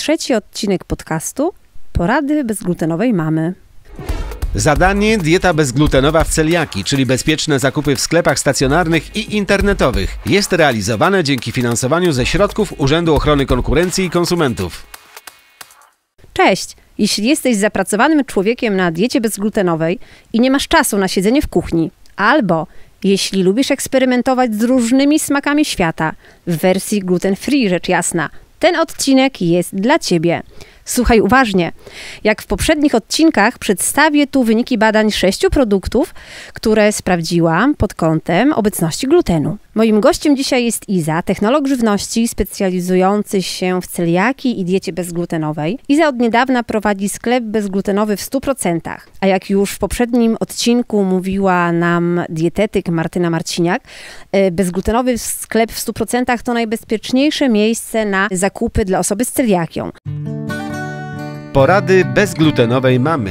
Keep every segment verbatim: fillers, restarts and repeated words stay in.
trzeci odcinek podcastu Porady bezglutenowej mamy. Zadanie dieta bezglutenowa w celiakii, czyli bezpieczne zakupy w sklepach stacjonarnych i internetowych. Jest realizowane dzięki finansowaniu ze środków Urzędu Ochrony Konkurencji i Konsumentów. Cześć! Jeśli jesteś zapracowanym człowiekiem na diecie bezglutenowej i nie masz czasu na siedzenie w kuchni, albo jeśli lubisz eksperymentować z różnymi smakami świata, w wersji gluten-free rzecz jasna, ten odcinek jest dla Ciebie. Słuchaj uważnie. Jak w poprzednich odcinkach przedstawię tu wyniki badań sześciu produktów, które sprawdziłam pod kątem obecności glutenu. Moim gościem dzisiaj jest Iza, technolog żywności specjalizujący się w celiakii i diecie bezglutenowej. Iza od niedawna prowadzi sklep bezglutenowy w stu procentach. A jak już w poprzednim odcinku mówiła nam dietetyk Martyna Marciniak, bezglutenowy sklep w stu procentach to najbezpieczniejsze miejsce na zakupy dla osoby z celiakią. Porady bezglutenowej mamy.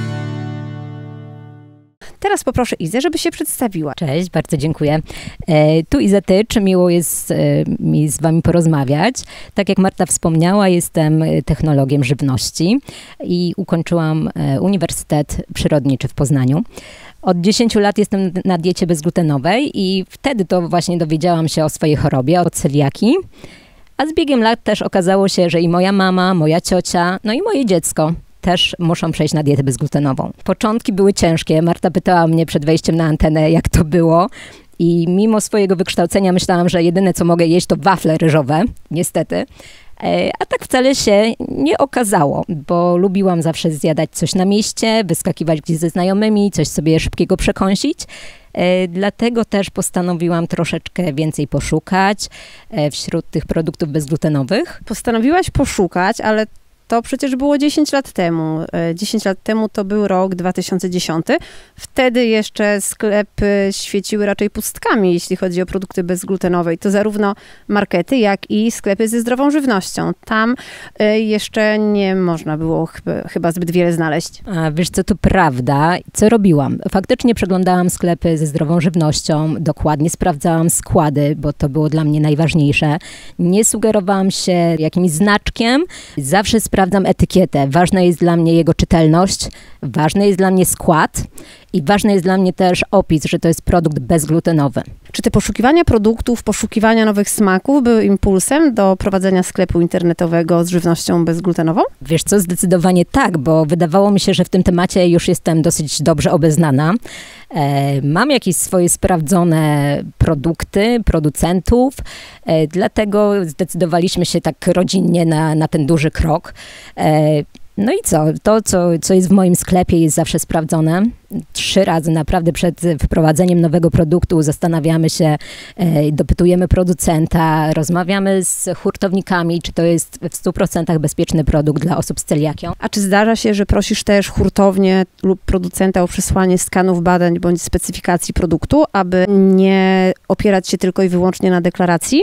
Teraz poproszę Izę, żeby się przedstawiła. Cześć, bardzo dziękuję. E, tu Iza Tycz, miło jest e, mi z Wami porozmawiać. Tak jak Marta wspomniała, jestem technologiem żywności i ukończyłam e, Uniwersytet Przyrodniczy w Poznaniu. Od dziesięciu lat jestem na diecie bezglutenowej i wtedy to właśnie dowiedziałam się o swojej chorobie, o celiakii. A z biegiem lat też okazało się, że i moja mama, moja ciocia, no i moje dziecko też muszą przejść na dietę bezglutenową. Początki były ciężkie. Marta pytała mnie przed wejściem na antenę, jak to było. I mimo swojego wykształcenia myślałam, że jedyne, co mogę jeść, to wafle ryżowe, niestety. A tak wcale się nie okazało, bo lubiłam zawsze zjadać coś na mieście, wyskakiwać gdzieś ze znajomymi, coś sobie szybkiego przekąsić. Dlatego też postanowiłam troszeczkę więcej poszukać wśród tych produktów bezglutenowych. Postanowiłaś poszukać, ale to przecież było dziesięć lat temu. dziesięć lat temu to był rok dwa tysiące dziesiąty. Wtedy jeszcze sklepy świeciły raczej pustkami, jeśli chodzi o produkty bezglutenowe. I to zarówno markety, jak i sklepy ze zdrową żywnością. Tam jeszcze nie można było chyba, chyba zbyt wiele znaleźć. A wiesz co, to prawda. Co robiłam? Faktycznie przeglądałam sklepy ze zdrową żywnością, dokładnie sprawdzałam składy, bo to było dla mnie najważniejsze. Nie sugerowałam się jakimś znaczkiem. Zawsze sprawdzam etykietę. Ważna jest dla mnie jego czytelność, ważny jest dla mnie skład i ważny jest dla mnie też opis, że to jest produkt bezglutenowy. Czy te poszukiwania produktów, poszukiwania nowych smaków były impulsem do prowadzenia sklepu internetowego z żywnością bezglutenową? Wiesz co, zdecydowanie tak, bo wydawało mi się, że w tym temacie już jestem dosyć dobrze obeznana. E, mam jakieś swoje sprawdzone produkty, producentów, e, dlatego zdecydowaliśmy się tak rodzinnie na, na ten duży krok. E, No i co? To, co, co jest w moim sklepie, jest zawsze sprawdzone. Trzy razy naprawdę przed wprowadzeniem nowego produktu zastanawiamy się, e, dopytujemy producenta, rozmawiamy z hurtownikami, czy to jest w stu procentach bezpieczny produkt dla osób z celiakią. A czy zdarza się, że prosisz też hurtownię lub producenta o przesłanie skanów badań bądź specyfikacji produktu, aby nie opierać się tylko i wyłącznie na deklaracji?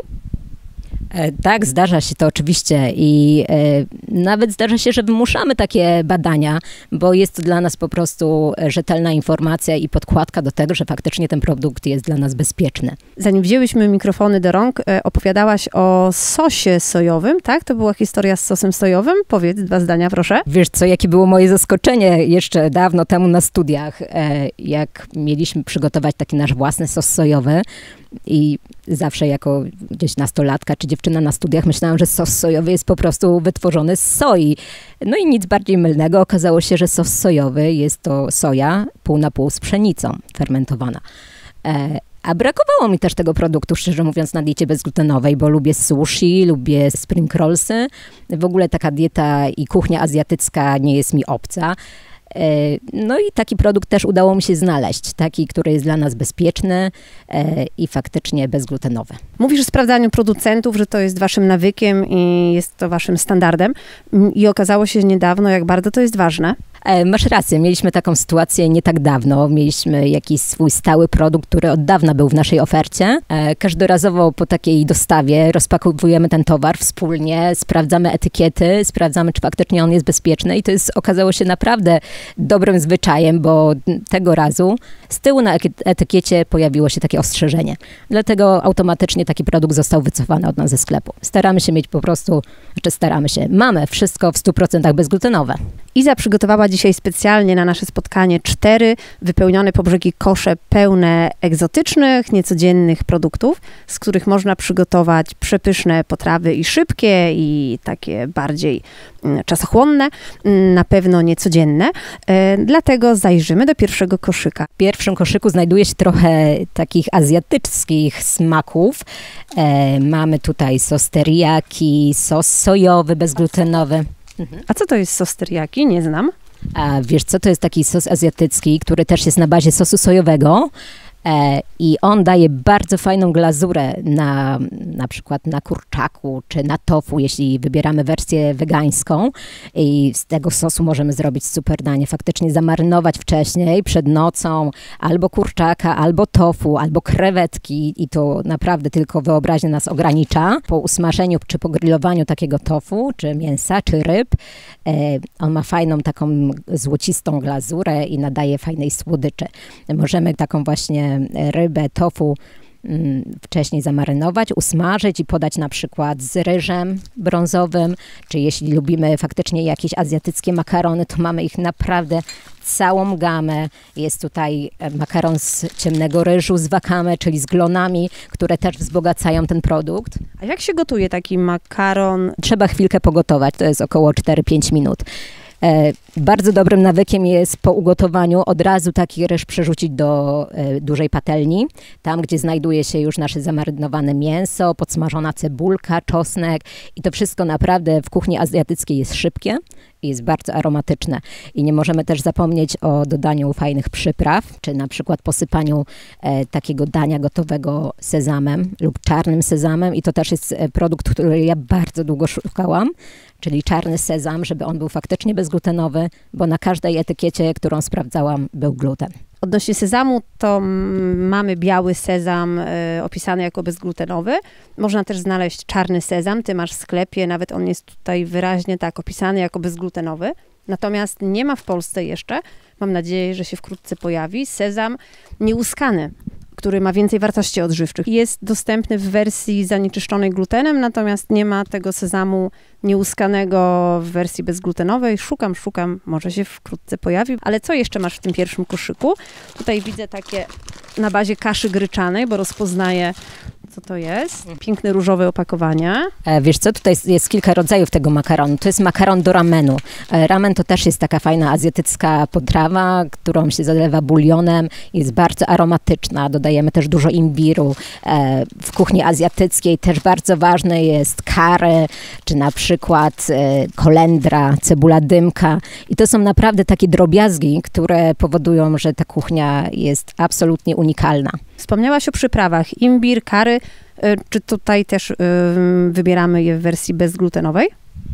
Tak, zdarza się to oczywiście i e, nawet zdarza się, że wymuszamy takie badania, bo jest to dla nas po prostu rzetelna informacja i podkładka do tego, że faktycznie ten produkt jest dla nas bezpieczny. Zanim wzięłyśmy mikrofony do rąk, e, opowiadałaś o sosie sojowym, tak? To była historia z sosem sojowym. Powiedz dwa zdania, proszę. Wiesz co, jakie było moje zaskoczenie jeszcze dawno temu na studiach, e, jak mieliśmy przygotować taki nasz własny sos sojowy. I zawsze jako gdzieś nastolatka czy dziewczyna na studiach myślałam, że sos sojowy jest po prostu wytworzony z soi. No i nic bardziej mylnego. Okazało się, że sos sojowy jest to soja pół na pół z pszenicą fermentowana. E, a brakowało mi też tego produktu, szczerze mówiąc, na diecie bezglutenowej, bo lubię sushi, lubię spring rollsy. W ogóle taka dieta i kuchnia azjatycka nie jest mi obca. No i taki produkt też udało mi się znaleźć, taki, który jest dla nas bezpieczny e, i faktycznie bezglutenowy. Mówisz o sprawdzaniu producentów, że to jest waszym nawykiem i jest to waszym standardem i okazało się niedawno, jak bardzo to jest ważne. E, masz rację, mieliśmy taką sytuację nie tak dawno. Mieliśmy jakiś swój stały produkt, który od dawna był w naszej ofercie. E, każdorazowo po takiej dostawie rozpakowujemy ten towar wspólnie, sprawdzamy etykiety, sprawdzamy, czy faktycznie on jest bezpieczny i to jest, okazało się naprawdę dobrym zwyczajem, bo tego razu z tyłu na etykiecie pojawiło się takie ostrzeżenie. Dlatego automatycznie taki produkt został wycofany od nas ze sklepu. Staramy się mieć po prostu, znaczy staramy się, mamy wszystko w stu procentach bezglutenowe. Iza przygotowała dzisiaj specjalnie na nasze spotkanie cztery wypełnione po brzegi kosze pełne egzotycznych, niecodziennych produktów, z których można przygotować przepyszne potrawy i szybkie, i takie bardziej czasochłonne, na pewno niecodzienne. Dlatego zajrzymy do pierwszego koszyka. W pierwszym koszyku znajduje się trochę takich azjatyckich smaków. E, mamy tutaj sos teriyaki, sos sojowy, bezglutenowy. Mhm. A co to jest sos teriyaki? Nie znam. A wiesz co, to jest taki sos azjatycki, który też jest na bazie sosu sojowego. E, I on daje bardzo fajną glazurę na, na przykład na kurczaku czy na tofu, jeśli wybieramy wersję wegańską. I z tego sosu możemy zrobić super danie. Faktycznie zamarynować wcześniej, przed nocą, albo kurczaka, albo tofu, albo krewetki. I to naprawdę tylko wyobraźnia nas ogranicza. Po usmażeniu czy po grillowaniu takiego tofu, czy mięsa, czy ryb, e, on ma fajną taką złocistą glazurę i nadaje fajnej słodyczy. Możemy taką właśnie rybę, tofu mm, wcześniej zamarynować, usmażyć i podać na przykład z ryżem brązowym, czy jeśli lubimy faktycznie jakieś azjatyckie makarony, to mamy ich naprawdę całą gamę. Jest tutaj makaron z ciemnego ryżu, z wakame, czyli z glonami, które też wzbogacają ten produkt. A jak się gotuje taki makaron? Trzeba chwilkę pogotować, to jest około cztery pięć minut. E, bardzo dobrym nawykiem jest po ugotowaniu od razu taki ryż przerzucić do e, dużej patelni, tam gdzie znajduje się już nasze zamarynowane mięso, podsmażona cebulka, czosnek i to wszystko naprawdę w kuchni azjatyckiej jest szybkie i jest bardzo aromatyczne. I nie możemy też zapomnieć o dodaniu fajnych przypraw, czy na przykład posypaniu e, takiego dania gotowego sezamem lub czarnym sezamem i to też jest produkt, który ja bardzo długo szukałam, czyli czarny sezam, żeby on był faktycznie bezglutenowy, bo na każdej etykiecie, którą sprawdzałam, był gluten. Odnośnie sezamu, to mamy biały sezam y, opisany jako bezglutenowy. Można też znaleźć czarny sezam. Ty masz w sklepie, nawet on jest tutaj wyraźnie tak opisany jako bezglutenowy. Natomiast nie ma w Polsce jeszcze, mam nadzieję, że się wkrótce pojawi, sezam nieuskany, który ma więcej wartości odżywczych. Jest dostępny w wersji zanieczyszczonej glutenem, natomiast nie ma tego sezamu nieuskanego w wersji bezglutenowej. Szukam, szukam, może się wkrótce pojawi. Ale co jeszcze masz w tym pierwszym koszyku? Tutaj widzę takie na bazie kaszy gryczanej, bo rozpoznaję, co to jest. Piękne różowe opakowanie. E, wiesz co, tutaj jest, jest kilka rodzajów tego makaronu. To jest makaron do ramenu. E, ramen to też jest taka fajna azjatycka potrawa, którą się zalewa bulionem. Jest bardzo aromatyczna. Dodajemy też dużo imbiru. E, w kuchni azjatyckiej też bardzo ważne jest curry, czy na przykład e, kolendra, cebula dymka. I to są naprawdę takie drobiazgi, które powodują, że ta kuchnia jest absolutnie unikalna. Wspomniałaś o przyprawach. Imbir, curry. Czy tutaj też y, wybieramy je w wersji bezglutenowej?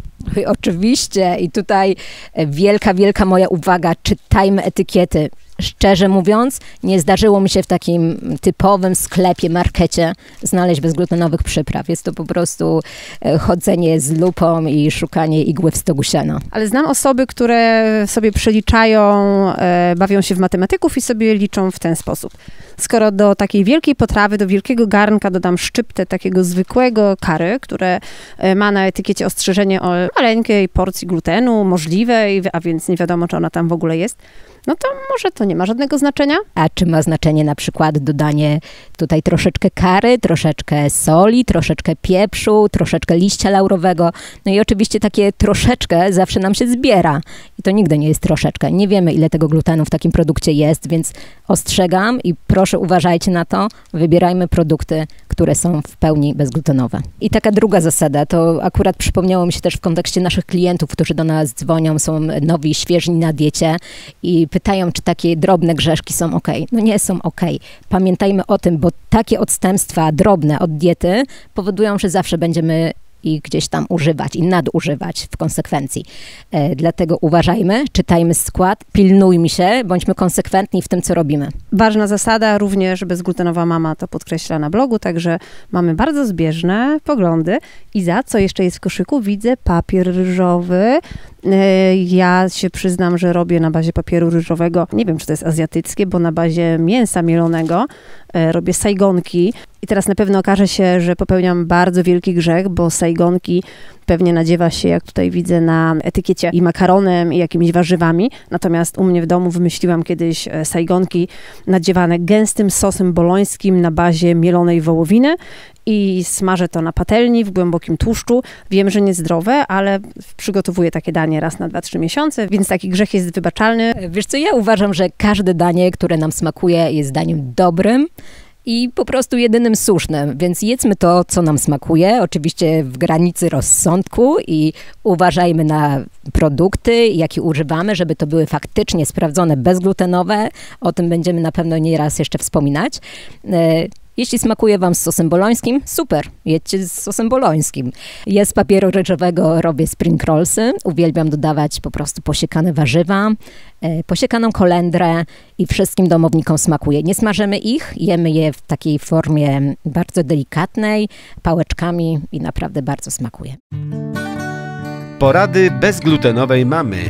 Oczywiście. I tutaj wielka, wielka moja uwaga. Czytajmy etykiety. Szczerze mówiąc, nie zdarzyło mi się w takim typowym sklepie, markecie znaleźć bezglutenowych przypraw. Jest to po prostu chodzenie z lupą i szukanie igły w stogu siana. Ale znam osoby, które sobie przeliczają, e, bawią się w matematyków i sobie liczą w ten sposób. Skoro do takiej wielkiej potrawy, do wielkiego garnka dodam szczyptę takiego zwykłego curry, które ma na etykiecie ostrzeżenie o maleńkiej porcji glutenu, możliwej, a więc nie wiadomo, czy ona tam w ogóle jest, no to może to nie ma żadnego znaczenia. A czy ma znaczenie na przykład dodanie tutaj troszeczkę curry, troszeczkę soli, troszeczkę pieprzu, troszeczkę liścia laurowego, no i oczywiście takie troszeczkę zawsze nam się zbiera. I to nigdy nie jest troszeczkę. Nie wiemy, ile tego glutenu w takim produkcie jest, więc ostrzegam i proszę uważajcie na to, wybierajmy produkty, które są w pełni bezglutenowe. I taka druga zasada, to akurat przypomniało mi się też w kontekście naszych klientów, którzy do nas dzwonią, są nowi, świeżni na diecie i pytają, czy takie drobne grzeszki są ok. No nie są ok. Pamiętajmy o tym, bo takie odstępstwa drobne od diety powodują, że zawsze będziemy i gdzieś tam używać i nadużywać w konsekwencji. E, dlatego uważajmy, czytajmy skład, pilnujmy się, bądźmy konsekwentni w tym, co robimy. Ważna zasada, również bezglutenowa mama to podkreśla na blogu, także mamy bardzo zbieżne poglądy. Iza, co jeszcze jest w koszyku? Widzę papier ryżowy. Ja się przyznam, że robię na bazie papieru ryżowego, nie wiem, czy to jest azjatyckie, bo na bazie mięsa mielonego robię sajgonki. I teraz na pewno okaże się, że popełniam bardzo wielki grzech, bo sajgonki pewnie nadziewa się, jak tutaj widzę na etykiecie, i makaronem, i jakimiś warzywami. Natomiast u mnie w domu wymyśliłam kiedyś sajgonki nadziewane gęstym sosem bolońskim na bazie mielonej wołowiny i smażę to na patelni w głębokim tłuszczu. Wiem, że niezdrowe, ale przygotowuję takie danie raz na dwa trzy miesiące, więc taki grzech jest wybaczalny. Wiesz co, ja uważam, że każde danie, które nam smakuje, jest daniem dobrym i po prostu jedynym słusznym, więc jedzmy to, co nam smakuje, oczywiście w granicy rozsądku i uważajmy na produkty, jakie używamy, żeby to były faktycznie sprawdzone, bezglutenowe. O tym będziemy na pewno nieraz jeszcze wspominać. Jeśli smakuje wam z sosem bolońskim, super, jedźcie z sosem bolońskim. Ja z papieru ryżowego robię spring rollsy, uwielbiam dodawać po prostu posiekane warzywa, e, posiekaną kolendrę i wszystkim domownikom smakuje. Nie smażymy ich, jemy je w takiej formie bardzo delikatnej, pałeczkami i naprawdę bardzo smakuje. Porady bezglutenowej mamy.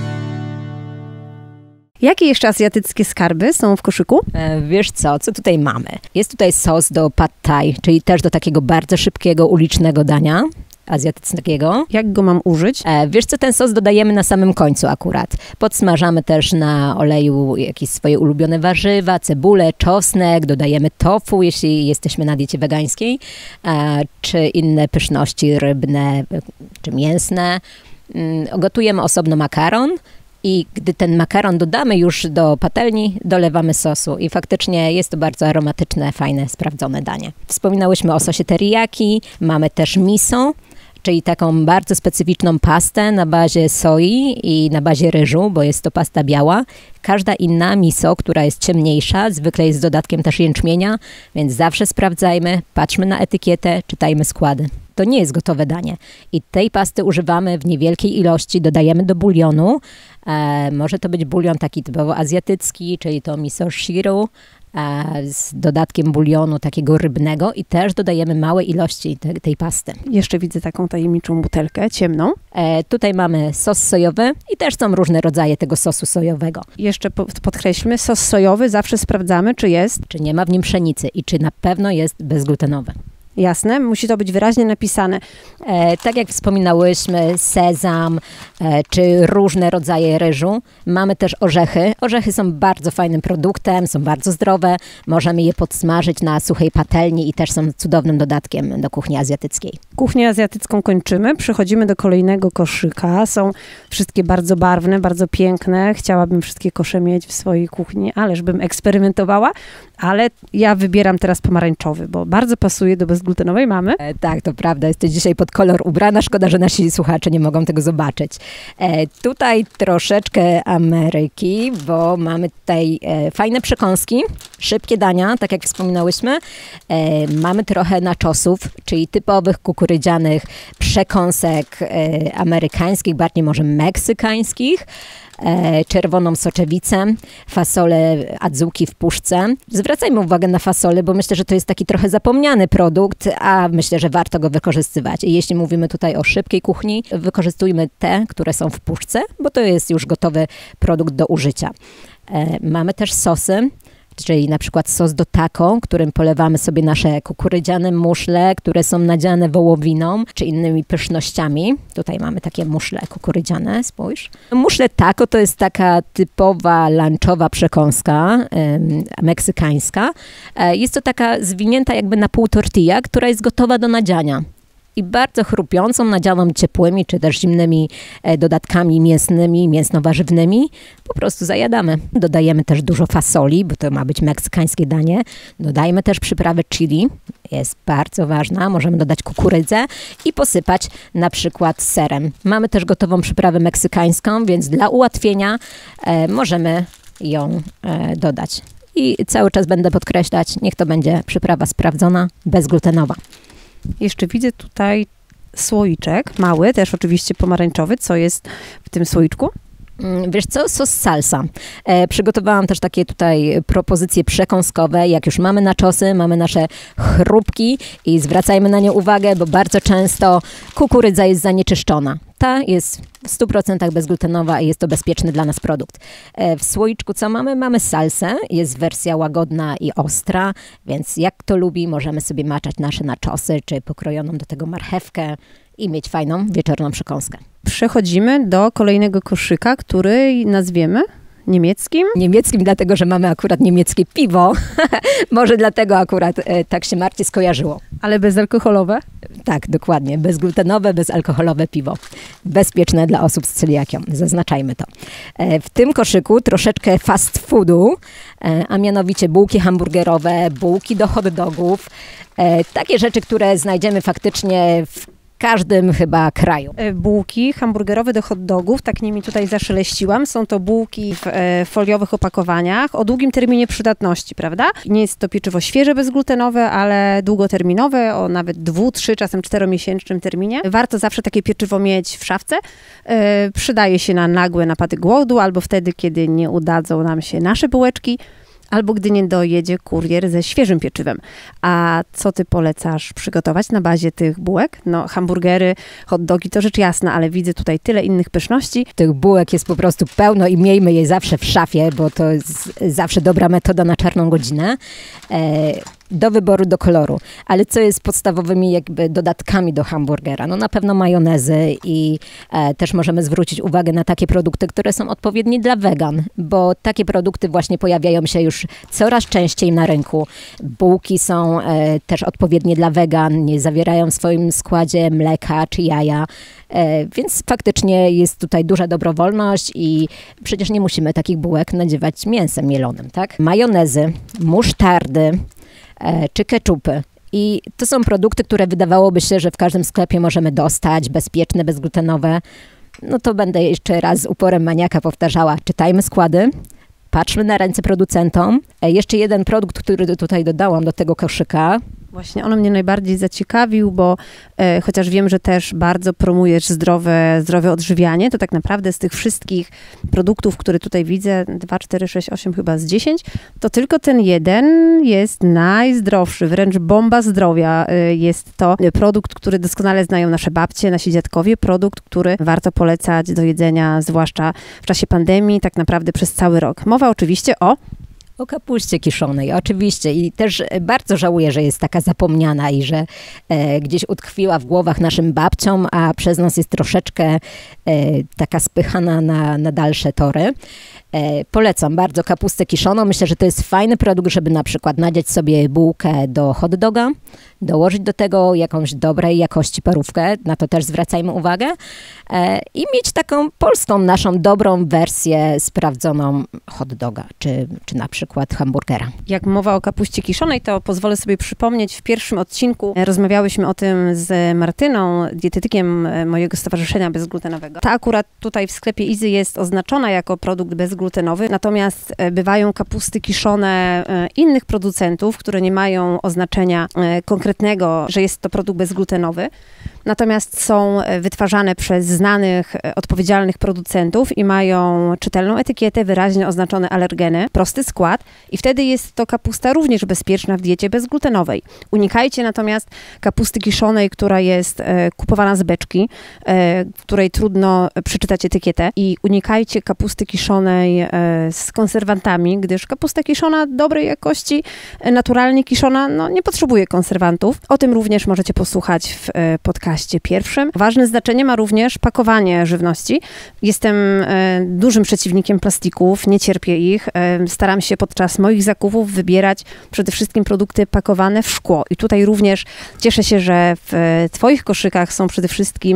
Jakie jeszcze azjatyckie skarby są w koszyku? E, wiesz co, co tutaj mamy? Jest tutaj sos do pad thai, czyli też do takiego bardzo szybkiego, ulicznego dania azjatyckiego. Jak go mam użyć? E, wiesz co, ten sos dodajemy na samym końcu akurat. Podsmażamy też na oleju jakieś swoje ulubione warzywa, cebulę, czosnek, dodajemy tofu, jeśli jesteśmy na diecie wegańskiej, e, czy inne pyszności rybne, czy mięsne. Mm, gotujemy osobno makaron. I gdy ten makaron dodamy już do patelni, dolewamy sosu i faktycznie jest to bardzo aromatyczne, fajne, sprawdzone danie. Wspominałyśmy o sosie teriyaki, mamy też miso, czyli taką bardzo specyficzną pastę na bazie soi i na bazie ryżu, bo jest to pasta biała. Każda inna miso, która jest ciemniejsza, zwykle jest z dodatkiem też jęczmienia, więc zawsze sprawdzajmy, patrzmy na etykietę, czytajmy składy. To nie jest gotowe danie i tej pasty używamy w niewielkiej ilości, dodajemy do bulionu. E, może to być bulion taki typowo azjatycki, czyli to miso shiru, e, z dodatkiem bulionu takiego rybnego i też dodajemy małe ilości te, tej pasty. Jeszcze widzę taką tajemniczą butelkę, ciemną. E, tutaj mamy sos sojowy i też są różne rodzaje tego sosu sojowego. Jeszcze po, podkreślmy, sos sojowy zawsze sprawdzamy, czy jest. Czy nie ma w nim pszenicy i czy na pewno jest bezglutenowy. Jasne, musi to być wyraźnie napisane. E, tak jak wspominałyśmy, sezam e, czy różne rodzaje ryżu. Mamy też orzechy. Orzechy są bardzo fajnym produktem, są bardzo zdrowe. Możemy je podsmażyć na suchej patelni i też są cudownym dodatkiem do kuchni azjatyckiej. Kuchnię azjatycką kończymy. Przechodzimy do kolejnego koszyka. Są wszystkie bardzo barwne, bardzo piękne. Chciałabym wszystkie kosze mieć w swojej kuchni, ależ bym eksperymentowała. Ale ja wybieram teraz pomarańczowy, bo bardzo pasuje do bezglutenowej mamy. E, tak, to prawda. Jesteś dzisiaj pod kolor ubrana. Szkoda, że nasi słuchacze nie mogą tego zobaczyć. E, tutaj troszeczkę Ameryki, bo mamy tutaj e, fajne przekąski, szybkie dania, tak jak wspominałyśmy. E, mamy trochę naczosów, czyli typowych kukurydzianych przekąsek e, amerykańskich, bardziej może meksykańskich. E, czerwoną soczewicę, fasole adzuki w puszce. Zwracajmy uwagę na fasole, bo myślę, że to jest taki trochę zapomniany produkt, a myślę, że warto go wykorzystywać. I jeśli mówimy tutaj o szybkiej kuchni, wykorzystujmy te, które są w puszce, bo to jest już gotowy produkt do użycia. E, mamy też sosy, czyli na przykład sos do taco, którym polewamy sobie nasze kukurydziane muszle, które są nadziane wołowiną, czy innymi pysznościami. Tutaj mamy takie muszle kukurydziane, spójrz. Muszle taco to jest taka typowa lunchowa przekąska um, meksykańska. E, jest to taka zwinięta jakby na pół tortilla, która jest gotowa do nadziania. I bardzo chrupiącą, nadzianą ciepłymi, czy też zimnymi e, dodatkami mięsnymi, mięsno-warzywnymi. Po prostu zajadamy. Dodajemy też dużo fasoli, bo to ma być meksykańskie danie. Dodajmy też przyprawę chili, jest bardzo ważna. Możemy dodać kukurydzę i posypać na przykład serem. Mamy też gotową przyprawę meksykańską, więc dla ułatwienia e, możemy ją e, dodać. I cały czas będę podkreślać, niech to będzie przyprawa sprawdzona, bezglutenowa. Jeszcze widzę tutaj słoiczek, mały, też oczywiście pomarańczowy. Co jest w tym słoiczku? Wiesz co, sos salsa. E, przygotowałam też takie tutaj propozycje przekąskowe. Jak już mamy naczosy, mamy nasze chrupki i zwracajmy na nie uwagę, bo bardzo często kukurydza jest zanieczyszczona. Ta jest w stu procentach bezglutenowa i jest to bezpieczny dla nas produkt. E, w słoiczku co mamy? Mamy salsę. Jest wersja łagodna i ostra, więc jak kto lubi, możemy sobie maczać nasze naczosy, czy pokrojoną do tego marchewkę i mieć fajną wieczorną przekąskę. Przechodzimy do kolejnego koszyka, który nazwiemy niemieckim. Niemieckim, dlatego że mamy akurat niemieckie piwo. Może dlatego akurat e, tak się Marcie skojarzyło. Ale bezalkoholowe? Tak, dokładnie. Bezglutenowe, bezalkoholowe piwo. Bezpieczne dla osób z celiakią. Zaznaczajmy to. E, w tym koszyku troszeczkę fast foodu, e, a mianowicie bułki hamburgerowe, bułki do hot dogów. E, takie rzeczy, które znajdziemy faktycznie w każdym chyba kraju. Bułki hamburgerowe do hot dogów, tak nimi tutaj zaszeleściłam. Są to bułki w e, foliowych opakowaniach o długim terminie przydatności, prawda? Nie jest to pieczywo świeże, bezglutenowe, ale długoterminowe, o nawet dwu, trzy, czasem czteromiesięcznym terminie. Warto zawsze takie pieczywo mieć w szafce. E, przydaje się na nagłe napady głodu, albo wtedy, kiedy nie udadzą nam się nasze bułeczki, albo gdy nie dojedzie kurier ze świeżym pieczywem. A co ty polecasz przygotować na bazie tych bułek? No hamburgery, hot dogi to rzecz jasna, ale widzę tutaj tyle innych pyszności. Tych bułek jest po prostu pełno i miejmy je zawsze w szafie, bo to jest zawsze dobra metoda na czarną godzinę. E do wyboru, do koloru. Ale co jest podstawowymi jakby dodatkami do hamburgera? No na pewno majonezy i e, też możemy zwrócić uwagę na takie produkty, które są odpowiednie dla wegan, bo takie produkty właśnie pojawiają się już coraz częściej na rynku. Bułki są e, też odpowiednie dla wegan, nie zawierają w swoim składzie mleka czy jaja, e, więc faktycznie jest tutaj duża dobrowolność i przecież nie musimy takich bułek nadziewać mięsem mielonym, tak? Majonezy, musztardy, czy keczupy. I to są produkty, które wydawałoby się, że w każdym sklepie możemy dostać, bezpieczne, bezglutenowe. No to będę jeszcze raz z uporem maniaka powtarzała, czytajmy składy, patrzmy na ręce producentom. Jeszcze jeden produkt, który tutaj dodałam do tego koszyka. Właśnie on mnie najbardziej zaciekawił, bo e, chociaż wiem, że też bardzo promujesz zdrowe, zdrowe odżywianie, to tak naprawdę z tych wszystkich produktów, które tutaj widzę, dwa, cztery, sześć, osiem chyba z dziesięć, to tylko ten jeden jest najzdrowszy, wręcz bomba zdrowia. E, jest to produkt, który doskonale znają nasze babcie, nasi dziadkowie, produkt, który warto polecać do jedzenia, zwłaszcza w czasie pandemii, tak naprawdę przez cały rok. Mowa oczywiście o O kapuście kiszonej, oczywiście. I też bardzo żałuję, że jest taka zapomniana i że e, gdzieś utkwiła w głowach naszym babciom, a przez nas jest troszeczkę e, taka spychana na, na dalsze tory. E, polecam bardzo kapustę kiszoną. Myślę, że to jest fajny produkt, żeby na przykład nadziać sobie bułkę do hot doga, dołożyć do tego jakąś dobrej jakości parówkę, na to też zwracajmy uwagę, e, i mieć taką polską, naszą dobrą wersję sprawdzoną hot doga, czy, czy na przykład hamburgera. Jak mowa o kapuście kiszonej, to pozwolę sobie przypomnieć, w pierwszym odcinku rozmawiałyśmy o tym z Martyną, dietetykiem mojego stowarzyszenia bezglutenowego. Ta akurat tutaj w sklepie Izy jest oznaczona jako produkt bezglutenowy, natomiast bywają kapusty kiszone innych producentów, które nie mają oznaczenia konkretnego, że jest to produkt bezglutenowy. Natomiast są wytwarzane przez znanych, odpowiedzialnych producentów i mają czytelną etykietę, wyraźnie oznaczone alergeny, prosty skład i wtedy jest to kapusta również bezpieczna w diecie bezglutenowej. Unikajcie natomiast kapusty kiszonej, która jest e, kupowana z beczki, e, w której trudno przeczytać etykietę i unikajcie kapusty kiszonej e, z konserwantami, gdyż kapusta kiszona dobrej jakości, e, naturalnie kiszona, no nie potrzebuje konserwantów. O tym również możecie posłuchać w e, podcaście pierwszym. Ważne znaczenie ma również pakowanie żywności. Jestem e, dużym przeciwnikiem plastików, nie cierpię ich. E, staram się podczas moich zakupów wybierać przede wszystkim produkty pakowane w szkło. I tutaj również cieszę się, że w e, twoich koszykach są przede wszystkim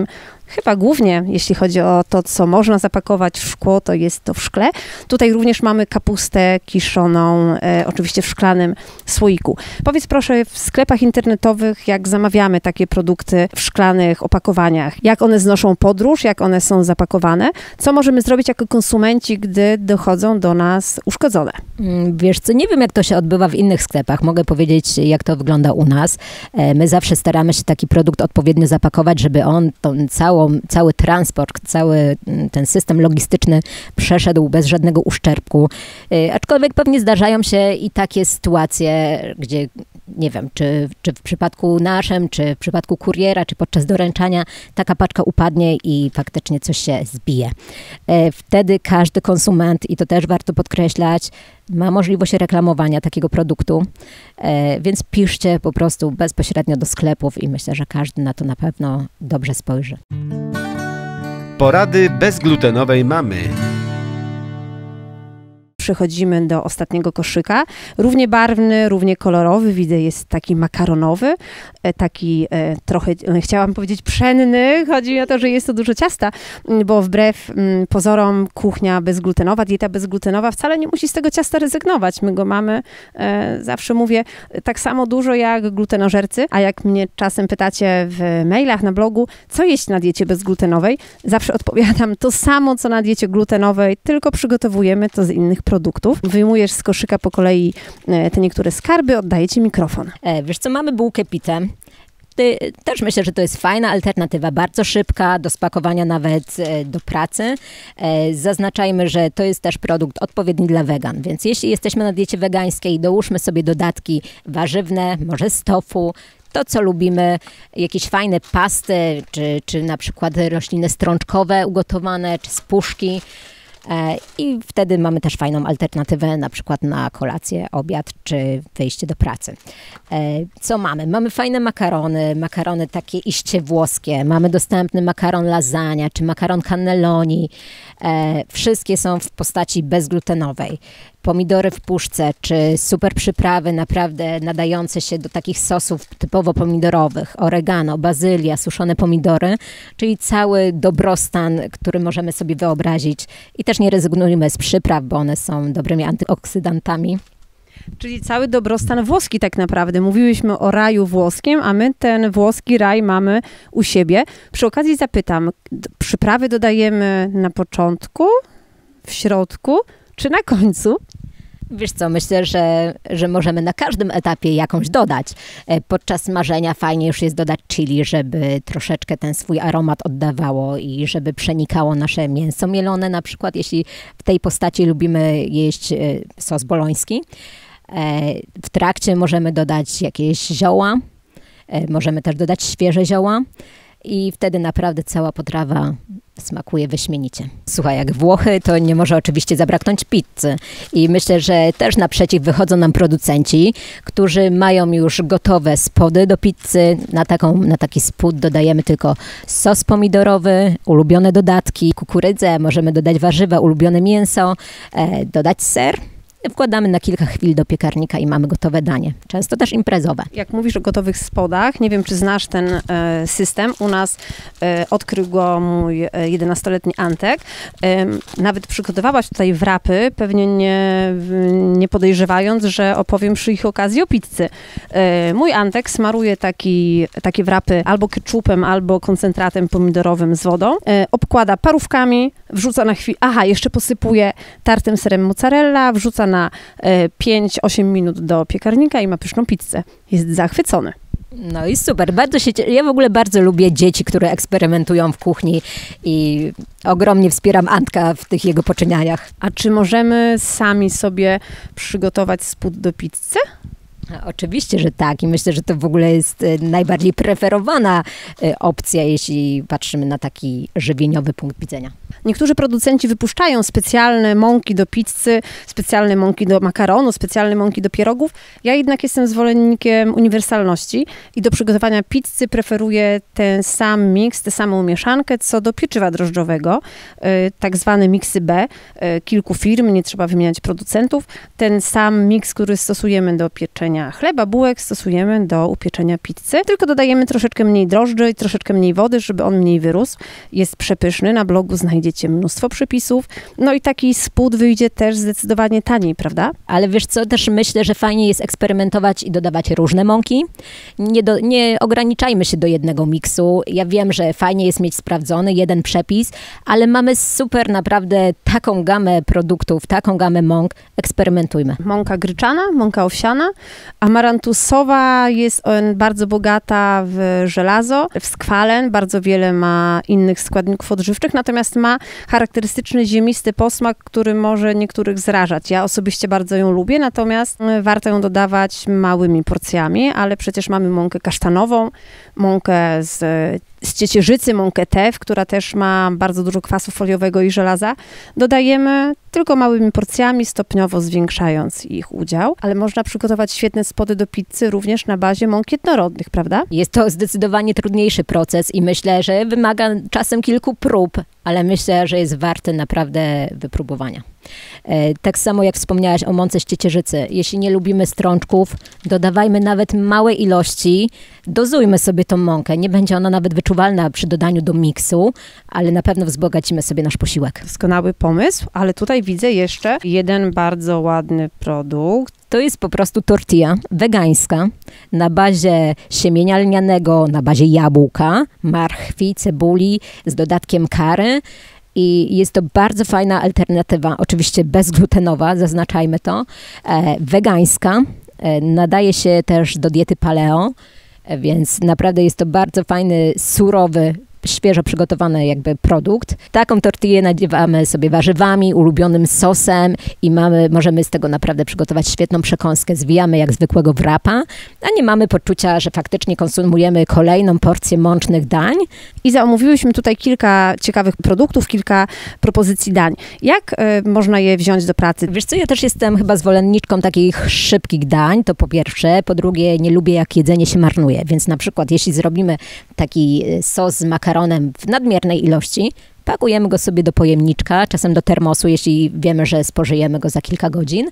Chyba głównie, jeśli chodzi o to, co można zapakować w szkło, to jest to w szkle. Tutaj również mamy kapustę kiszoną, e, oczywiście w szklanym słoiku. Powiedz proszę, w sklepach internetowych, jak zamawiamy takie produkty w szklanych opakowaniach, jak one znoszą podróż, jak one są zapakowane, co możemy zrobić jako konsumenci, gdy dochodzą do nas uszkodzone? Wiesz co, nie wiem jak to się odbywa w innych sklepach. Mogę powiedzieć, jak to wygląda u nas. E, my zawsze staramy się taki produkt odpowiednio zapakować, żeby on tą całą cały transport, cały ten system logistyczny przeszedł bez żadnego uszczerbku. Aczkolwiek pewnie zdarzają się i takie sytuacje, gdzie nie wiem, czy, czy w przypadku naszym, czy w przypadku kuriera, czy podczas doręczania taka paczka upadnie i faktycznie coś się zbije. Wtedy każdy konsument, i to też warto podkreślać, ma możliwość reklamowania takiego produktu, więc piszcie po prostu bezpośrednio do sklepów i myślę, że każdy na to na pewno dobrze spojrzy. Porady bezglutenowej mamy. Przechodzimy do ostatniego koszyka. Równie barwny, równie kolorowy. Widzę, jest taki makaronowy, taki e, trochę, chciałam powiedzieć pszenny. Chodzi o to, że jest to dużo ciasta, bo wbrew m, pozorom kuchnia bezglutenowa, dieta bezglutenowa wcale nie musi z tego ciasta rezygnować. My go mamy, e, zawsze mówię, tak samo dużo jak glutenożercy, a jak mnie czasem pytacie w mailach, na blogu, co jeść na diecie bezglutenowej, zawsze odpowiadam to samo, co na diecie glutenowej, tylko przygotowujemy to z innych produktów. produktów. Wyjmujesz z koszyka po kolei te niektóre skarby, oddaję ci mikrofon. E, wiesz co, mamy bułkę pitę. Ty, też myślę, że to jest fajna alternatywa, bardzo szybka, do spakowania nawet e, do pracy. E, zaznaczajmy, że to jest też produkt odpowiedni dla wegan, więc jeśli jesteśmy na diecie wegańskiej, dołóżmy sobie dodatki warzywne, może z tofu, to, co lubimy, jakieś fajne pasty, czy, czy na przykład rośliny strączkowe ugotowane, czy z puszki. I wtedy mamy też fajną alternatywę na przykład na kolację, obiad czy wyjście do pracy. Co mamy? Mamy fajne makarony, makarony takie iście włoskie, mamy dostępny makaron lasagna czy makaron cannelloni. Wszystkie są w postaci bezglutenowej. Pomidory w puszce, czy super przyprawy naprawdę nadające się do takich sosów typowo pomidorowych, oregano, bazylia, suszone pomidory, czyli cały dobrostan, który możemy sobie wyobrazić. I też nie rezygnujmy z przypraw, bo one są dobrymi antyoksydantami. Czyli cały dobrostan włoski tak naprawdę. Mówiłyśmy o raju włoskim, a my ten włoski raj mamy u siebie. Przy okazji zapytam, przyprawy dodajemy na początku, w środku, czy na końcu? Wiesz co, myślę, że, że możemy na każdym etapie jakąś dodać. Podczas smażenia fajnie już jest dodać chili, żeby troszeczkę ten swój aromat oddawało i żeby przenikało nasze mięso mielone, na przykład jeśli w tej postaci lubimy jeść sos boloński. W trakcie możemy dodać jakieś zioła, możemy też dodać świeże zioła i wtedy naprawdę cała potrawa smakuje wyśmienicie. Słuchaj, jak Włochy, to nie może oczywiście zabraknąć pizzy. I myślę, że też naprzeciw wychodzą nam producenci, którzy mają już gotowe spody do pizzy. Na, taką, na taki spód dodajemy tylko sos pomidorowy, ulubione dodatki, kukurydzę, możemy dodać warzywa, ulubione mięso, e, dodać ser. Wkładamy na kilka chwil do piekarnika i mamy gotowe danie. Często też imprezowe. Jak mówisz o gotowych spodach, nie wiem, czy znasz ten e, system. U nas e, odkrył go mój jedenastoletni Antek. E, nawet przygotowałaś tutaj wrapy, pewnie nie, nie podejrzewając, że opowiem przy ich okazji o pizzy. E, mój Antek smaruje taki, takie wrapy albo ketchupem, albo koncentratem pomidorowym z wodą. E, obkłada parówkami, wrzuca na chwilę, aha, jeszcze posypuje tartym serem mozzarella, wrzuca na pięć osiem minut do piekarnika i ma pyszną pizzę. Jest zachwycony. No i super, bardzo się cie... ja w ogóle bardzo lubię dzieci, które eksperymentują w kuchni i ogromnie wspieram Antka w tych jego poczynianiach. A czy możemy sami sobie przygotować spód do pizzy? Oczywiście, że tak i myślę, że to w ogóle jest najbardziej preferowana opcja, jeśli patrzymy na taki żywieniowy punkt widzenia. Niektórzy producenci wypuszczają specjalne mąki do pizzy, specjalne mąki do makaronu, specjalne mąki do pierogów. Ja jednak jestem zwolennikiem uniwersalności i do przygotowania pizzy preferuję ten sam miks, tę samą mieszankę, co do pieczywa drożdżowego, tak zwane miksy B, kilku firm, nie trzeba wymieniać producentów. Ten sam miks, który stosujemy do pieczenia upiekania chleba, bułek stosujemy do upieczenia pizzy, tylko dodajemy troszeczkę mniej drożdży i troszeczkę mniej wody, żeby on mniej wyrósł. Jest przepyszny, na blogu znajdziecie mnóstwo przepisów, no i taki spód wyjdzie też zdecydowanie taniej, prawda? Ale wiesz co, też myślę, że fajnie jest eksperymentować i dodawać różne mąki. Nie, do, nie ograniczajmy się do jednego miksu. Ja wiem, że fajnie jest mieć sprawdzony jeden przepis, ale mamy super naprawdę taką gamę produktów, taką gamę mąk. Eksperymentujmy. Mąka gryczana, mąka owsiana, amarantusowa jest bardzo bogata w żelazo, w skwalen, bardzo wiele ma innych składników odżywczych, natomiast ma charakterystyczny ziemisty posmak, który może niektórych zrażać. Ja osobiście bardzo ją lubię, natomiast warto ją dodawać małymi porcjami, ale przecież mamy mąkę kasztanową, mąkę z, z ciecierzycy, mąkę tew, która też ma bardzo dużo kwasu foliowego i żelaza. Dodajemy tylko małymi porcjami, stopniowo zwiększając ich udział, ale można przygotować świetne spody do pizzy również na bazie mąk jednorodnych, prawda? Jest to zdecydowanie trudniejszy proces i myślę, że wymaga czasem kilku prób, ale myślę, że jest warty naprawdę wypróbowania. Tak samo jak wspomniałaś o mące z ciecierzycy. Jeśli nie lubimy strączków, dodawajmy nawet małe ilości, dozujmy sobie tą mąkę. Nie będzie ona nawet wyczuwalna przy dodaniu do miksu, ale na pewno wzbogacimy sobie nasz posiłek. Doskonały pomysł, ale tutaj widzę jeszcze jeden bardzo ładny produkt. To jest po prostu tortilla wegańska na bazie siemienia lnianego, na bazie jabłka, marchwi, cebuli z dodatkiem curry. I jest to bardzo fajna alternatywa, oczywiście bezglutenowa, zaznaczajmy to, e, wegańska. E, nadaje się też do diety paleo, e, więc naprawdę jest to bardzo fajny, surowy, świeżo przygotowany jakby produkt. Taką tortillę nadziewamy sobie warzywami, ulubionym sosem i mamy, możemy z tego naprawdę przygotować świetną przekąskę. Zwijamy jak zwykłego wrapa, a nie mamy poczucia, że faktycznie konsumujemy kolejną porcję mącznych dań. Iza, omówiłyśmy tutaj kilka ciekawych produktów, kilka propozycji dań. Jak y, można je wziąć do pracy? Wiesz co, ja też jestem chyba zwolenniczką takich szybkich dań, to po pierwsze. Po drugie, nie lubię jak jedzenie się marnuje, więc na przykład jeśli zrobimy taki sos z makaronem w nadmiernej ilości, pakujemy go sobie do pojemniczka, czasem do termosu, jeśli wiemy, że spożyjemy go za kilka godzin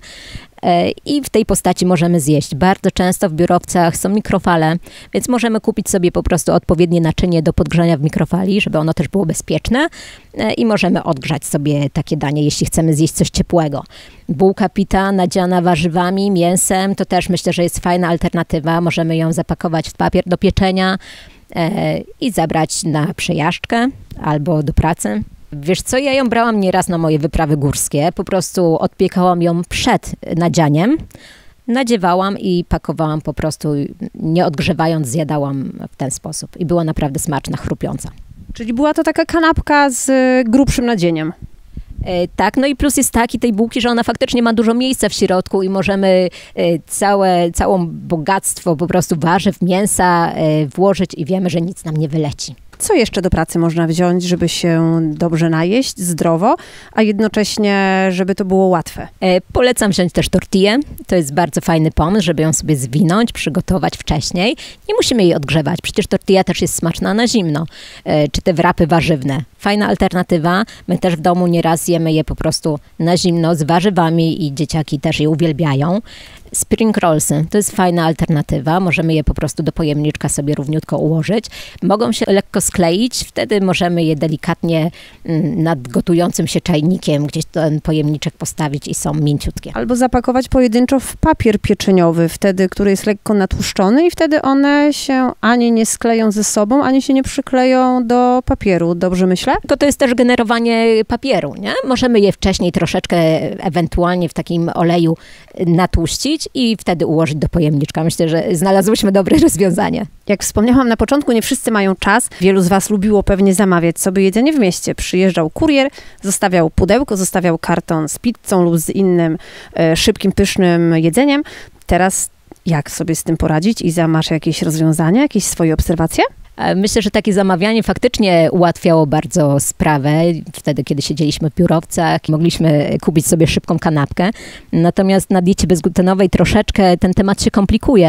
i w tej postaci możemy zjeść. Bardzo często w biurowcach są mikrofale, więc możemy kupić sobie po prostu odpowiednie naczynie do podgrzania w mikrofali, żeby ono też było bezpieczne i możemy odgrzać sobie takie danie, jeśli chcemy zjeść coś ciepłego. Bułka pita nadziana warzywami, mięsem, to też myślę, że jest fajna alternatywa. Możemy ją zapakować w papier do pieczenia i zabrać na przejażdżkę albo do pracy. Wiesz co, ja ją brałam nieraz na moje wyprawy górskie, po prostu odpiekałam ją przed nadzianiem, nadziewałam i pakowałam po prostu, nie odgrzewając, zjadałam w ten sposób i była naprawdę smaczna, chrupiąca. Czyli była to taka kanapka z grubszym nadzieniem. Tak, no i plus jest taki tej bułki, że ona faktycznie ma dużo miejsca w środku i możemy całe, całą bogactwo po prostu warzyw, mięsa włożyć i wiemy, że nic nam nie wyleci. Co jeszcze do pracy można wziąć, żeby się dobrze najeść, zdrowo, a jednocześnie, żeby to było łatwe? E, polecam wziąć też tortillę. To jest bardzo fajny pomysł, żeby ją sobie zwinąć, przygotować wcześniej. Nie musimy jej odgrzewać. Przecież tortilla też jest smaczna na zimno. E, czy te wrapy warzywne. Fajna alternatywa. My też w domu nieraz jemy je po prostu na zimno z warzywami i dzieciaki też je uwielbiają. Spring rollsy to jest fajna alternatywa. Możemy je po prostu do pojemniczka sobie równiutko ułożyć. Mogą się lekko skleić, wtedy możemy je delikatnie nad gotującym się czajnikiem gdzieś ten pojemniczek postawić i są mięciutkie. Albo zapakować pojedynczo w papier pieczeniowy, wtedy, który jest lekko natłuszczony i wtedy one się ani nie skleją ze sobą, ani się nie przykleją do papieru. Dobrze myślę? Tylko to jest też generowanie papieru, nie? Możemy je wcześniej troszeczkę ewentualnie w takim oleju natłuścić i wtedy ułożyć do pojemniczka. Myślę, że znalazłyśmy dobre rozwiązanie. Jak wspomniałam na początku, nie wszyscy mają czas. Wielu z was lubiło pewnie zamawiać sobie jedzenie w mieście. Przyjeżdżał kurier, zostawiał pudełko, zostawiał karton z pizzą lub z innym e, szybkim, pysznym jedzeniem. Teraz jak sobie z tym poradzić? Iza, masz jakieś rozwiązania, jakieś swoje obserwacje? Myślę, że takie zamawianie faktycznie ułatwiało bardzo sprawę. Wtedy, kiedy siedzieliśmy w biurowcach, mogliśmy kupić sobie szybką kanapkę. Natomiast na diecie bezglutenowej troszeczkę ten temat się komplikuje,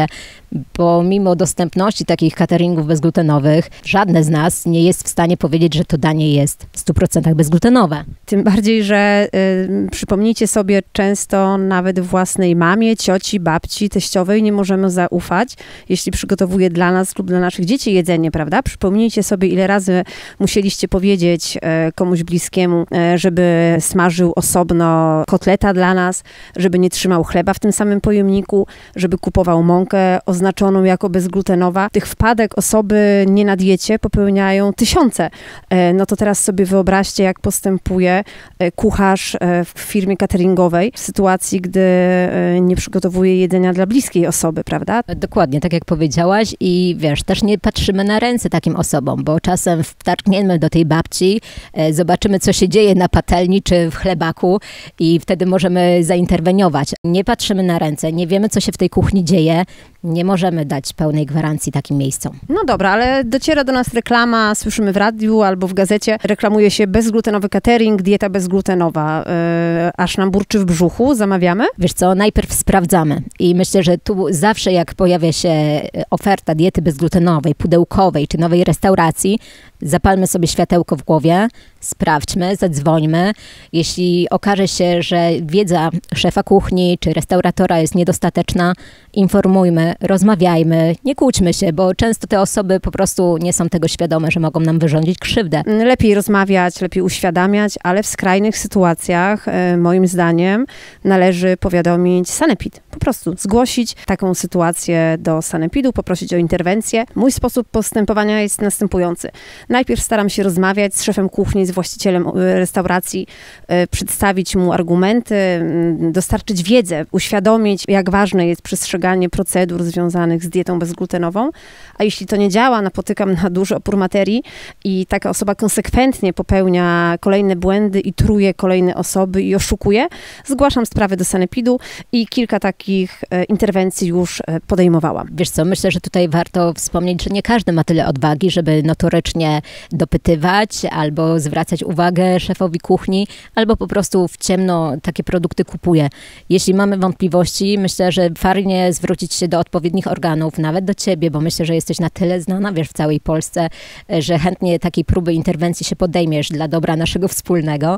bo mimo dostępności takich cateringów bezglutenowych, żadne z nas nie jest w stanie powiedzieć, że to danie jest w stu procentach bezglutenowe. Tym bardziej, że y, przypomnijcie sobie, często nawet własnej mamie, cioci, babci, teściowej nie możemy zaufać, jeśli przygotowuje dla nas lub dla naszych dzieci jedzenie, prawda? Przypomnijcie sobie, ile razy musieliście powiedzieć y, komuś bliskiemu, y, żeby smażył osobno kotleta dla nas, żeby nie trzymał chleba w tym samym pojemniku, żeby kupował mąkę oznaczoną jako bezglutenowa. Tych wpadek osoby nie na diecie popełniają tysiące. Y, no to teraz sobie wyobraźcie, jak postępuje kucharz w firmie cateringowej w sytuacji, gdy nie przygotowuje jedzenia dla bliskiej osoby, prawda? Dokładnie, tak jak powiedziałaś i wiesz, też nie patrzymy na ręce takim osobom, bo czasem wtargniemy do tej babci, zobaczymy, co się dzieje na patelni czy w chlebaku i wtedy możemy zainterweniować. Nie patrzymy na ręce, nie wiemy, co się w tej kuchni dzieje, nie możemy dać pełnej gwarancji takim miejscom. No dobra, ale dociera do nas reklama, słyszymy w radiu albo w gazecie, reklamuje się bezglutenowy catering, dieta bezglutenowa. Yy, aż nam burczy w brzuchu, zamawiamy? Wiesz co, najpierw sprawdzamy i myślę, że tu zawsze jak pojawia się oferta diety bezglutenowej, pudełkowej czy nowej restauracji, zapalmy sobie światełko w głowie, sprawdźmy, zadzwońmy. Jeśli okaże się, że wiedza szefa kuchni czy restauratora jest niedostateczna, informujmy, rozmawiajmy, nie kłóćmy się, bo często te osoby po prostu nie są tego świadome, że mogą nam wyrządzić krzywdę. Lepiej rozmawiać, lepiej uświadamiać, ale w skrajnych sytuacjach, moim zdaniem, należy powiadomić sanepid. Po prostu zgłosić taką sytuację do sanepidu, poprosić o interwencję. Mój sposób postępowania jest następujący. Najpierw staram się rozmawiać z szefem kuchni, z właścicielem restauracji, przedstawić mu argumenty, dostarczyć wiedzę, uświadomić, jak ważne jest przestrzeganie procedur związanych z dietą bezglutenową. A jeśli to nie działa, napotykam na duży opór materii i taka osoba konsekwentnie popełnia kolejne błędy i truje kolejne osoby i oszukuje, zgłaszam sprawę do sanepidu i kilka takich interwencji już podejmowałam. Wiesz co, myślę, że tutaj warto wspomnieć, że nie każdy ma tyle odwagi, żeby notorycznie dopytywać albo zwracać uwagę szefowi kuchni, albo po prostu w ciemno takie produkty kupuje. Jeśli mamy wątpliwości, myślę, że fajnie zwrócić się do odpowiednich organów, nawet do ciebie, bo myślę, że jesteś na tyle znana, wiesz, w całej Polsce, że chętnie takiej próby interwencji się podejmiesz dla dobra naszego wspólnego,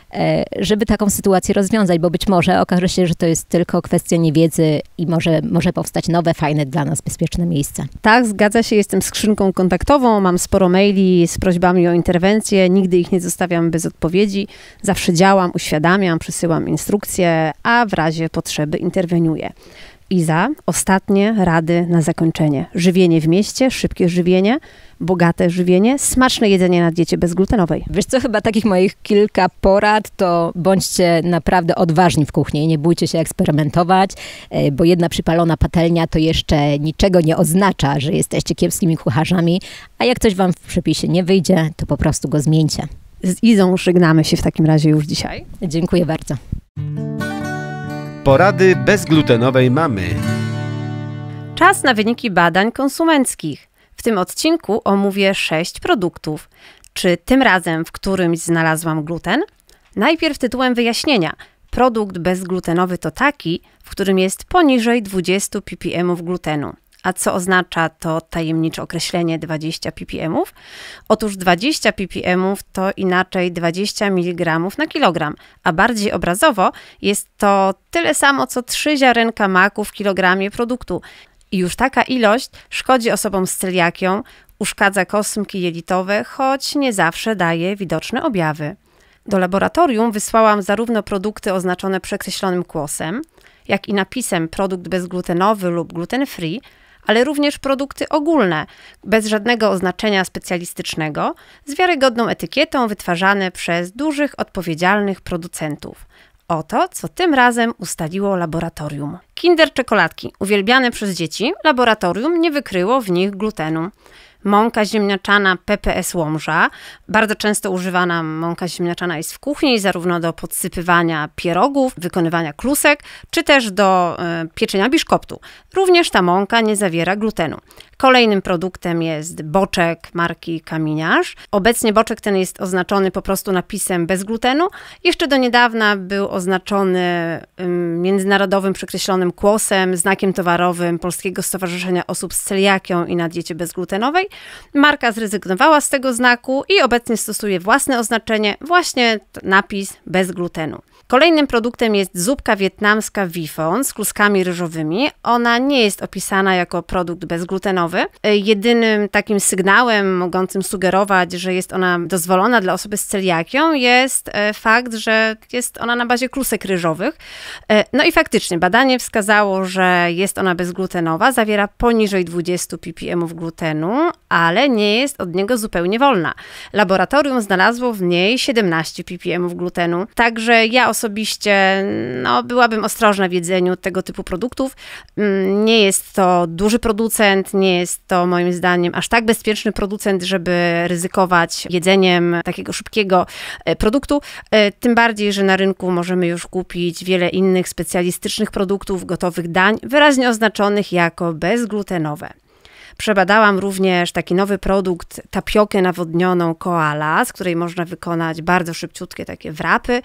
żeby taką sytuację rozwiązać, bo być może okaże się, że to jest tylko kwestia niewiedzy i może, może powstać nowe, fajne dla nas, bezpieczne miejsce. Tak, zgadza się, jestem skrzynką kontaktową, mam sporo maili z prośbami o interwencję, nigdy ich nie zostawiam bez odpowiedzi, zawsze działam, uświadamiam, przesyłam instrukcje, a w razie potrzeby interweniuję. Iza, ostatnie rady na zakończenie. Żywienie w mieście, szybkie żywienie, bogate żywienie, smaczne jedzenie na diecie bezglutenowej. Wiesz co, chyba takich moich kilka porad to bądźcie naprawdę odważni w kuchni, nie bójcie się eksperymentować, bo jedna przypalona patelnia to jeszcze niczego nie oznacza, że jesteście kiepskimi kucharzami, a jak coś wam w przepisie nie wyjdzie, to po prostu go zmieńcie. Z Izą żegnamy się w takim razie już dzisiaj. Dziękuję bardzo. Porady bezglutenowej mamy. Czas na wyniki badań konsumenckich. W tym odcinku omówię sześć produktów. Czy tym razem w którymś znalazłam gluten? Najpierw tytułem wyjaśnienia. Produkt bezglutenowy to taki, w którym jest poniżej dwadzieścia ppm glutenu. A co oznacza to tajemnicze określenie dwadzieścia ppm? Otóż dwadzieścia ppm to inaczej dwadzieścia miligramów na kilogram, a bardziej obrazowo jest to tyle samo co trzy ziarenka maku w kilogramie produktu. I już taka ilość szkodzi osobom z celiakią, uszkadza kosmki jelitowe, choć nie zawsze daje widoczne objawy. Do laboratorium wysłałam zarówno produkty oznaczone przekreślonym kłosem, jak i napisem produkt bezglutenowy lub gluten free, ale również produkty ogólne, bez żadnego oznaczenia specjalistycznego, z wiarygodną etykietą wytwarzane przez dużych, odpowiedzialnych producentów. Oto, co tym razem ustaliło laboratorium. Kinder czekoladki, uwielbiane przez dzieci, laboratorium nie wykryło w nich glutenu. Mąka ziemniaczana P P S Łomża. Bardzo często używana mąka ziemniaczana jest w kuchni, zarówno do podsypywania pierogów, wykonywania klusek, czy też do y, pieczenia biszkoptu. Również ta mąka nie zawiera glutenu. Kolejnym produktem jest boczek marki Kaminiarz. Obecnie boczek ten jest oznaczony po prostu napisem bez glutenu. Jeszcze do niedawna był oznaczony międzynarodowym przekreślonym kłosem, znakiem towarowym Polskiego Stowarzyszenia Osób z Celiakią i na diecie bezglutenowej. Marka zrezygnowała z tego znaku i obecnie stosuje własne oznaczenie, właśnie napis bez glutenu. Kolejnym produktem jest zupka wietnamska Wifon z kluskami ryżowymi. Ona nie jest opisana jako produkt bezglutenowy. Jedynym takim sygnałem mogącym sugerować, że jest ona dozwolona dla osoby z celiakią, jest fakt, że jest ona na bazie klusek ryżowych. No i faktycznie badanie wskazało, że jest ona bezglutenowa, zawiera poniżej dwadzieścia ppm glutenu, ale nie jest od niego zupełnie wolna. Laboratorium znalazło w niej siedemnaście ppm glutenu, także ja osobiście no, byłabym ostrożna w jedzeniu tego typu produktów. Nie jest to duży producent, nie jest to moim zdaniem aż tak bezpieczny producent, żeby ryzykować jedzeniem takiego szybkiego produktu. Tym bardziej, że na rynku możemy już kupić wiele innych specjalistycznych produktów, gotowych dań, wyraźnie oznaczonych jako bezglutenowe. Przebadałam również taki nowy produkt, tapiokę nawodnioną Koala, z której można wykonać bardzo szybciutkie takie wrapy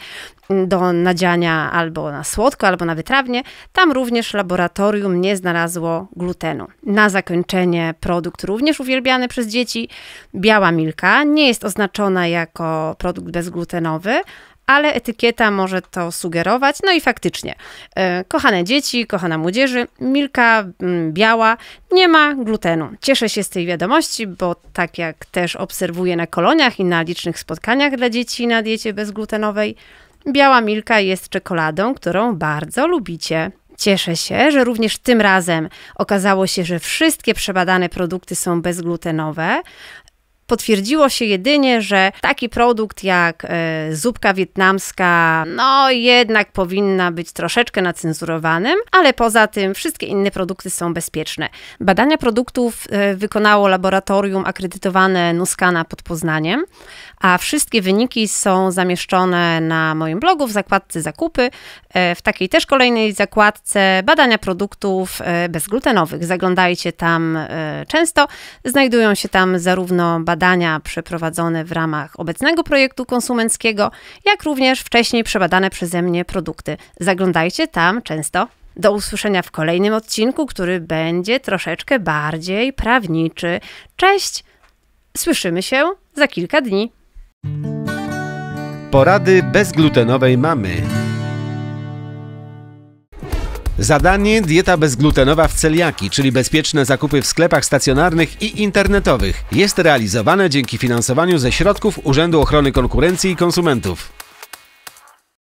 do nadziania albo na słodko, albo na wytrawnie. Tam również laboratorium nie znalazło glutenu. Na zakończenie produkt również uwielbiany przez dzieci, biała milka, nie jest oznaczona jako produkt bezglutenowy, ale etykieta może to sugerować. No i faktycznie, yy, kochane dzieci, kochana młodzieży, milka yy, biała nie ma glutenu. Cieszę się z tej wiadomości, bo tak jak też obserwuję na koloniach i na licznych spotkaniach dla dzieci na diecie bezglutenowej, biała milka jest czekoladą, którą bardzo lubicie. Cieszę się, że również tym razem okazało się, że wszystkie przebadane produkty są bezglutenowe. Potwierdziło się jedynie, że taki produkt jak e, zupka wietnamska, no jednak powinna być troszeczkę nacenzurowanym, ale poza tym wszystkie inne produkty są bezpieczne. Badania produktów e, wykonało laboratorium akredytowane Nuskana pod Poznaniem, a wszystkie wyniki są zamieszczone na moim blogu w zakładce zakupy, e, w takiej też kolejnej zakładce badania produktów e, bezglutenowych. Zaglądajcie tam e, często, znajdują się tam zarówno badania badania przeprowadzone w ramach obecnego projektu konsumenckiego, jak również wcześniej przebadane przeze mnie produkty. Zaglądajcie tam często. Do usłyszenia w kolejnym odcinku, który będzie troszeczkę bardziej prawniczy. Cześć! Słyszymy się za kilka dni. Porady bezglutenowej mamy. Zadanie dieta bezglutenowa w celiaki, czyli bezpieczne zakupy w sklepach stacjonarnych i internetowych, jest realizowane dzięki finansowaniu ze środków Urzędu Ochrony Konkurencji i Konsumentów.